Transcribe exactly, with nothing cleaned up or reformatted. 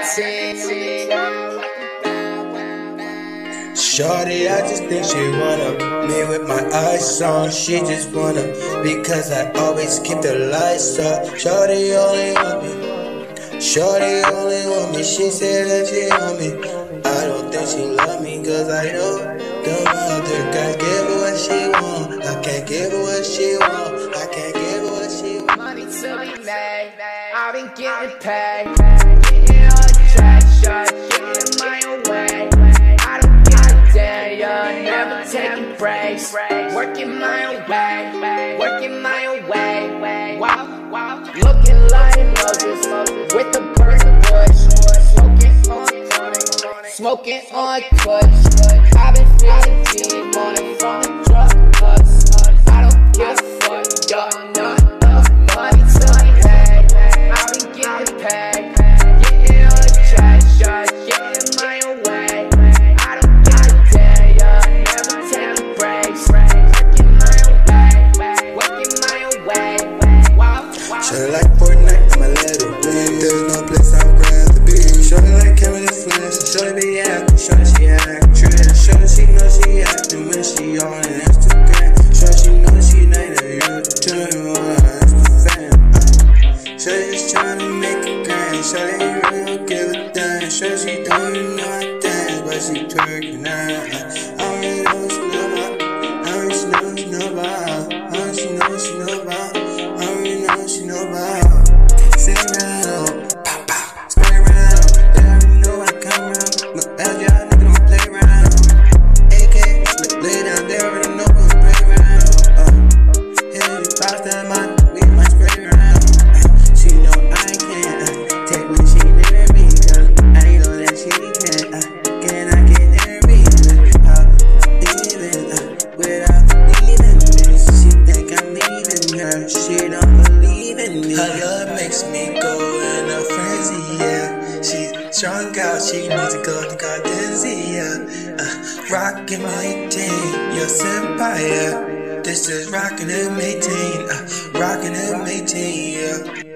Shorty, I just think she wanna me with my eyes on. She just wanna because I always keep the lights up. Shorty only want me. Shorty only want me. She said that she want me. I don't think she love me cause I know the mother can't give her what she want. I can't give her what she want. I can't give her what she want. Money to be made, I've been getting paid. Getting all the trash, getting my own way. I don't give a damn, yeah, never taking breaks. Working my own way, working my own way. Wow, wow, looking like Moses with the burning bush. Smoking on smoking on kush. I've been feeling deep on it from the drug bust. I don't give a fuck, y'all know. Money to be paid, I've been getting paid. Getting all the trash, getting my own way. I don't give a damn, yeah, never taking breaks. Working my own way, working my own way. Wow, wow. Shorty like Fortnite, I'm a little bitch. There's no place I'd rather be. Shorty like Kevin and Flash, shorty be acting, shorty she acting. Shorty she know she acting when she on Instagram. Shorty she know she ain't a YouTube on Instagram. Shorty just tryna make it grand. Shorty ain't really don't give a damn. Shorty she don't even know I dance, but she twerking out. I already know what she know about. I already know what she know about. I already know what she know about. I already know what she know about. Sit around, pop pop, spin around. They already know I come around. No L J, nigga don't play around. A K, lay down, they already know I'm play around. Uh, hit it five times, man, we might spray around. Uh, she know I can't uh, take when she near me, cause I know that she can't. Uh, can I get near me? Uh, even uh, without leaving me, she think I'm leaving her. She don't believe in me. Her love makes me go in a frenzy, yeah. She's strung out, she needs to go to Gardenzi, yeah. Uh, rockin' M eighteen, your senpai, yeah. This is rockin' M eighteen, uh, rockin' M eighteen, yeah.